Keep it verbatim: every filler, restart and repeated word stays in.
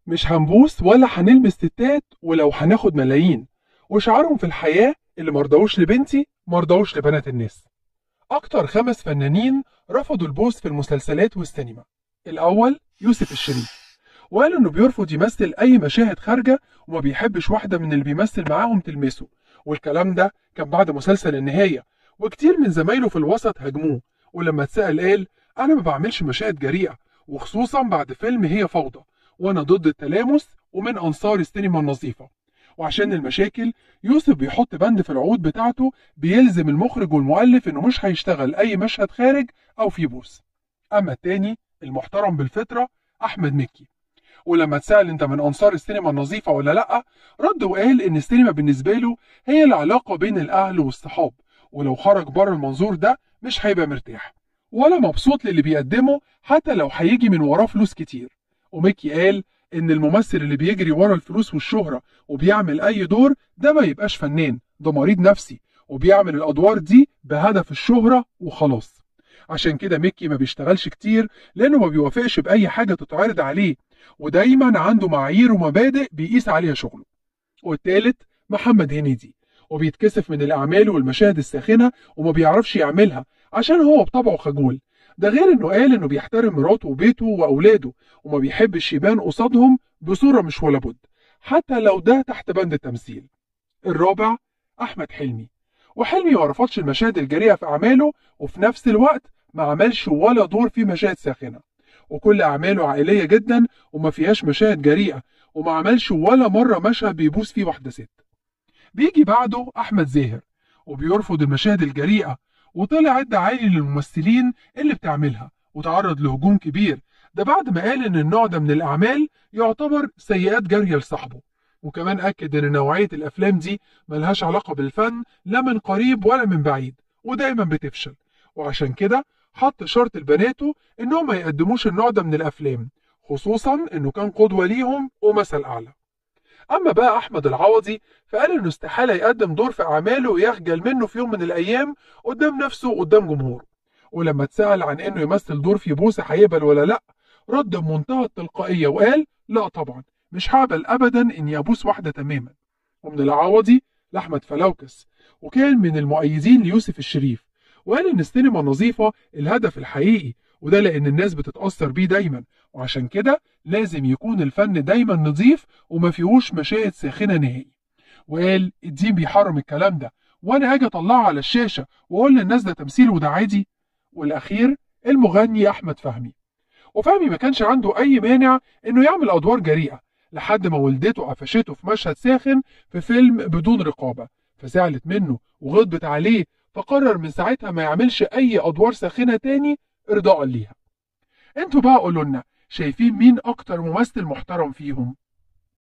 مش هنبوس ولا هنلمس ستات ولو هناخد ملايين، وشعارهم في الحياة اللي مرضوش لبنتي مرضوش لبنات الناس. أكتر خمس فنانين رفضوا البوس في المسلسلات والسينما. الأول يوسف الشريف، وقال إنه بيرفض يمثل أي مشاهد خارجة وما بيحبش واحدة من اللي بيمثل معاهم تلمسه، والكلام ده كان بعد مسلسل النهاية، وكتير من زمايله في الوسط هاجموه، ولما اتسأل قال: أنا ما بعملش مشاهد جريئة، وخصوصا بعد فيلم هي فوضى، وأنا ضد التلامس ومن أنصار السينما النظيفة. وعشان المشاكل، يوسف بيحط بند في العقود بتاعته بيلزم المخرج والمؤلف إنه مش هيشتغل أي مشهد خارج أو فيه بوس. أما التاني المحترم بالفطرة أحمد مكي، ولما اتسأل انت من انصار السينما النظيفة ولا لا، رد وقال ان السينما بالنسبة له هي العلاقة بين الاهل والصحاب، ولو خرج بره المنظور ده مش هيبقى مرتاح ولا مبسوط للي بيقدمه حتى لو هيجي من وراه فلوس كتير. وميكي قال ان الممثل اللي بيجري ورا الفلوس والشهرة وبيعمل اي دور ده ما يبقاش فنان، ده مريض نفسي وبيعمل الادوار دي بهدف الشهرة وخلاص. عشان كده ميكي ما بيشتغلش كتير لانه ما بيوافقش باي حاجة تتعرض عليه، ودايما عنده معايير ومبادئ بيقيس عليها شغله. والتالت محمد هنيدي، وبيتكسف من الأعمال والمشاهد الساخنة وما بيعرفش يعملها عشان هو بطبعه خجول. ده غير انه قال انه بيحترم مراته وبيته وأولاده وما بيحبش يبان قصادهم بصورة مش ولا بد، حتى لو ده تحت بند التمثيل. الرابع أحمد حلمي، وحلمي ما رفضش المشاهد الجريئة في أعماله، وفي نفس الوقت ما عملش ولا دور فيه مشاهد ساخنة، وكل أعماله عائلية جدا وما فيهاش مشاهد جريئة، وما عملش ولا مرة مشهد بيبوس فيه واحدة ست. بيجي بعده أحمد زاهر، وبيرفض المشاهد الجريئة، وطلع عد عالي للممثلين اللي بتعملها وتعرض لهجوم كبير، ده بعد ما قال إن النوع ده من الأعمال يعتبر سيئات جارية لصاحبه. وكمان أكد إن نوعية الأفلام دي ملهاش علاقة بالفن لا من قريب ولا من بعيد، ودايما بتفشل، وعشان كده حط شرط لبناته إنهم ما يقدموش النوع ده من الأفلام، خصوصا إنه كان قدوة ليهم ومثل أعلى. أما بقى أحمد العوضي فقال إنه استحالة يقدم دور في أعماله يخجل منه في يوم من الأيام قدام نفسه وقدام جمهوره. ولما اتسأل عن إنه يمثل دور في بوسة هيقبل ولا لأ، رد بمنتهى التلقائية وقال: لا طبعا، مش هقبل أبدا إني أبوس واحدة تماما. ومن العوضي لأحمد فلوكس، وكان من المؤيدين ليوسف الشريف، وقال إن السينما النظيفة الهدف الحقيقي، وده لأن الناس بتتأثر بيه دايما، وعشان كده لازم يكون الفن دايما نظيف وما فيهوش مشاهد ساخنة نهائي. وقال الدين بيحرم الكلام ده، وانا هاجي اطلعه على الشاشة واقول للناس ده تمثيل وده عادي. والاخير المغني احمد فهمي، وفهمي ما كانش عنده اي مانع انه يعمل ادوار جريئة لحد ما والدته قفشته في مشهد ساخن في فيلم بدون رقابة، فزعلت منه وغضبت عليه، فقرر من ساعتها ما يعملش اي ادوار ساخنة تاني ارضاء ليها. انتوا بقى قولوا لنا، شايفين مين اكتر ممثل محترم فيهم؟